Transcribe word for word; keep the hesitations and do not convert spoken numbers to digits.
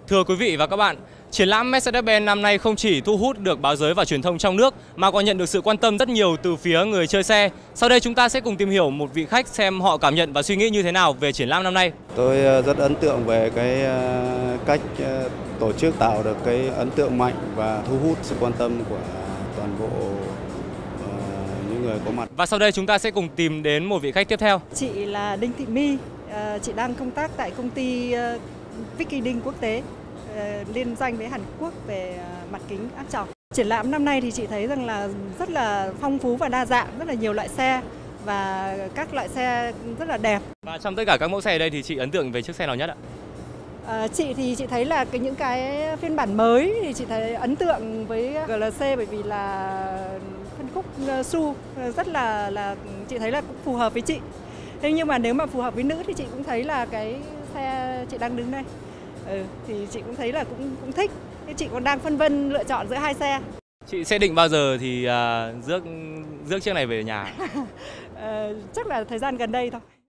Thưa quý vị và các bạn, triển lãm Mercedes-Benz năm nay không chỉ thu hút được báo giới và truyền thông trong nước mà còn nhận được sự quan tâm rất nhiều từ phía người chơi xe. Sau đây chúng ta sẽ cùng tìm hiểu một vị khách xem họ cảm nhận và suy nghĩ như thế nào về triển lãm năm nay. Tôi rất ấn tượng về cái cách tổ chức tạo được cái ấn tượng mạnh và thu hút sự quan tâm của toàn bộ những người có mặt. Và sau đây chúng ta sẽ cùng tìm đến một vị khách tiếp theo. Chị là Đinh Thị My, chị đang công tác tại công ty Vicky Đinh Quốc tế, liên doanh với Hàn Quốc về mặt kính áp tròng. Triển lãm năm nay thì chị thấy rằng là rất là phong phú và đa dạng, rất là nhiều loại xe và các loại xe rất là đẹp. Và trong tất cả các mẫu xe ở đây thì chị ấn tượng về chiếc xe nào nhất ạ? À, chị thì chị thấy là cái những cái phiên bản mới thì chị thấy ấn tượng với giê lờ xê bởi vì là phân khúc ét u vê rất là là chị thấy là cũng phù hợp với chị. Thế nhưng mà nếu mà phù hợp với nữ thì chị cũng thấy là cái xe chị đang đứng đây, ừ, thì chị cũng thấy là cũng cũng thích. Thế chị còn đang phân vân lựa chọn giữa hai xe. Chị sẽ định bao giờ thì uh, rước rước chiếc này về nhà? uh, chắc là thời gian gần đây thôi.